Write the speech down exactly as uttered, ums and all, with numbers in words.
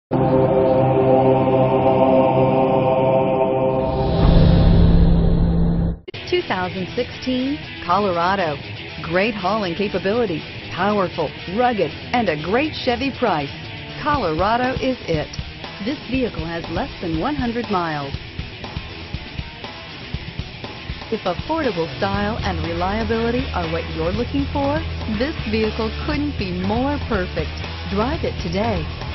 two thousand sixteen Colorado. Great hauling capability, powerful, rugged, and a great Chevy price. Colorado is it. This vehicle has less than one hundred miles. If affordable style and reliability are what you're looking for, this vehicle couldn't be more perfect. Drive it today.